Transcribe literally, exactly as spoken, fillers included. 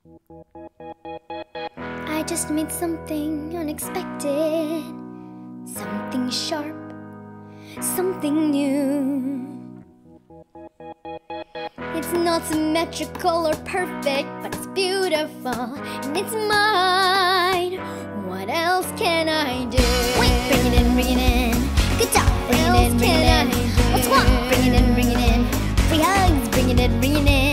I just made something unexpected, something sharp, something new. It's not symmetrical or perfect, but it's beautiful and it's mine. What else can I do? Wait, bring it in, bring it in. Good job, bring it in, bring it in. What's what? Bring it in, bring it in. Free hugs, bring it in, bring it in.